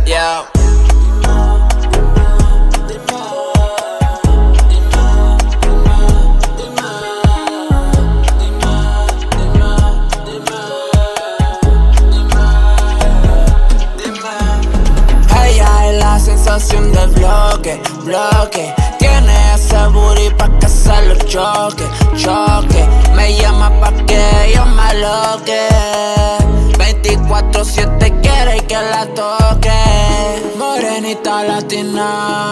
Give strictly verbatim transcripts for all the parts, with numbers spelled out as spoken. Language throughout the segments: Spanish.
Yeah. Ella es la sensación del bloque, bloque. Tiene ese booty pa' que se lo choque, choque. Me llama pa' que yo me aloque. veinticuatro siete quiere que la toque. Morenita latina,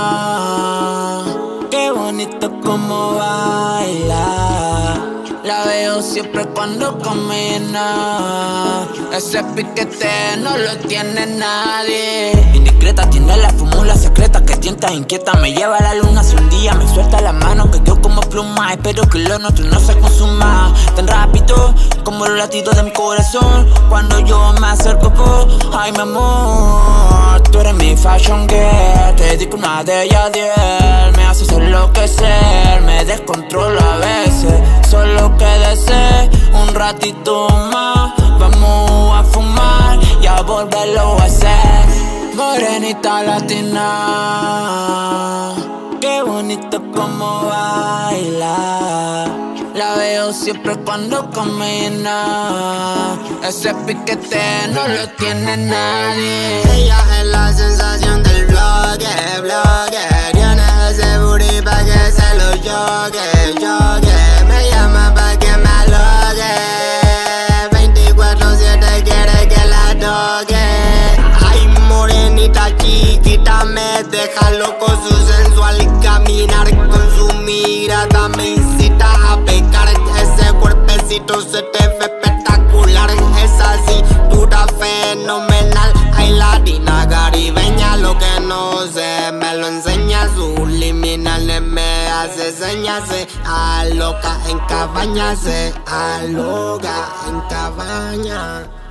qué bonito como baila. La veo siempre cuando camina. Ese piquete no lo tiene nadie. Indiscreta tiene la fórmula secreta que tienta, inquieta. Me lleva a la luna si un día me suelta la mano, que yo como pluma. Espero que lo nuestro no se consuma tan rápido como los latidos de mi corazón cuando yo me acerco. Ay, mi amor, tú eres mi fashion girl. Te dedico una de ellas diez. Me haces enloquecer, me descontrolo a veces. Solo quédese un ratito más. Vamos a fumar y a volverlo a hacer. Morenita latina, qué bonito como baila. La veo siempre cuando camina. Ese piquete no lo tiene nadie. Ella es la sensación del bloque, bloque. Tiene ese booty pa' que se lo choque, choque. Me llama pa' que me aloque. veinticuatro siete quiere que la toque. Ay, morenita chiquita, me deja loco su sensual caminar. Con su mirada me incita a pecar. Ese cuerpecito se te ve espectacular. Esa cintura fenomenal. Ay, latina caribeña, lo que no sé me lo enseña. Subliminales me hace señas. Se aloca en cabaña, se aloca en cabaña.